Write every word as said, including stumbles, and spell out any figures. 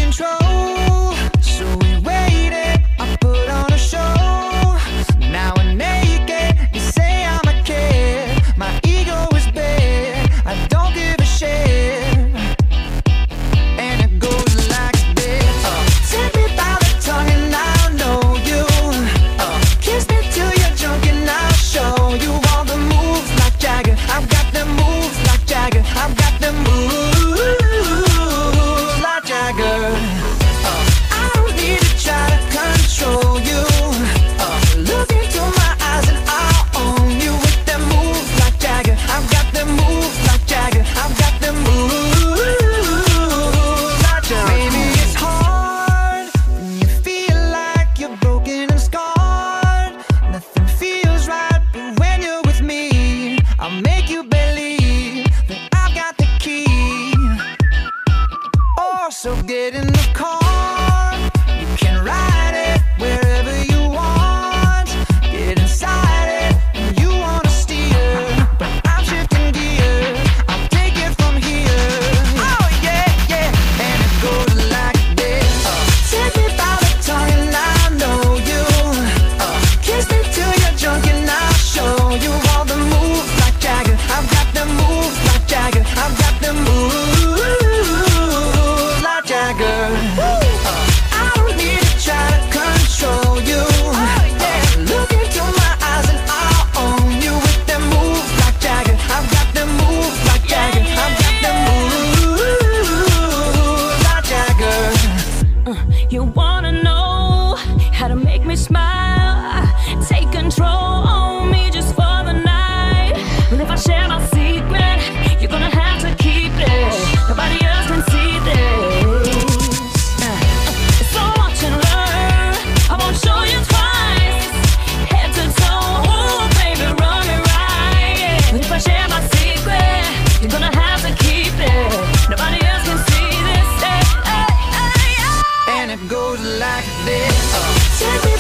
control. So we waited, I put on a show. Now we're naked, you say I'm a kid. My ego is big, I don't give a shit. And it goes like this. uh, Take me by the tongue and I'll know you. uh, Kiss me till you're drunk and I'll show you all the moves like Jagger. I've got the moves like Jagger. I've got the moves like Jagger. uh, I don't need to try to control you. uh, Look into my eyes and I'll own you with them moves like Jagger. I've got the moves like Jagger. I've got the moves like Jagger. Maybe it's hard when you feel like you're broken and scarred. Nothing feels right, but when you're with me, I'll make you believe that I've got the key. Oh, so get in the car, you can ride it wherever you want. Get inside it and you wanna steer, but I'm shifting gears, I'll take it from here. Oh yeah, yeah, and it goes like this. uh, Take me by the tongue and I know you. uh, Kiss me till you're drunk and I'll show you all the moves like Jagger. I've got the moves like Jagger. I've got the moves like Jagger. uh, I don't need to try to control you. uh, Look into my eyes and I'll own you with them moves like Jagger. I've got the moves like Jagger. I've got the moves like Jagger. You wanna know how to make me smile? Take control on me just for the night. Well, if I share my secret, you're gonna have to keep it. Nobody else can see this. Uh, So watch and learn. I won't show you twice. Head to toe, ooh, baby, run me right. But if I share my secret, you're gonna have to keep it. Nobody else can see this. Hey, hey, hey, hey. And it goes like this. uh, Take me